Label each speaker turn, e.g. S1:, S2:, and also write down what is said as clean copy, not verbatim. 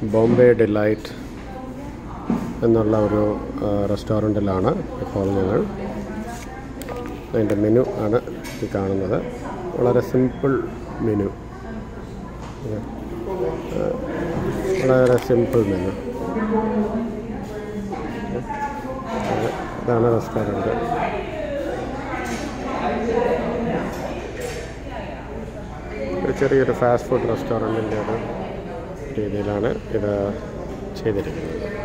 S1: Bombay delight എന്നുള്ള ഒരു റെസ്റ്റോറൻറ്റിലാണ് ഇപ്പോൾ ഞങ്ങൾ. അതിൻ്റെ മെനു ആണ് ഈ കാണുന്നത്. വളരെ സിമ്പിൾ മെനു, വളരെ സിമ്പിൾ മെനു. ഇതാണ് റെസ്റ്റോറൻറ്റ്. ഒരു ചെറിയൊരു ഫാസ്റ്റ് ഫുഡ് റെസ്റ്റോറൻറ്റിൻ്റെ ഒരു രീതിയിലാണ് ഇത് ചെയ്തിരിക്കുന്നത്.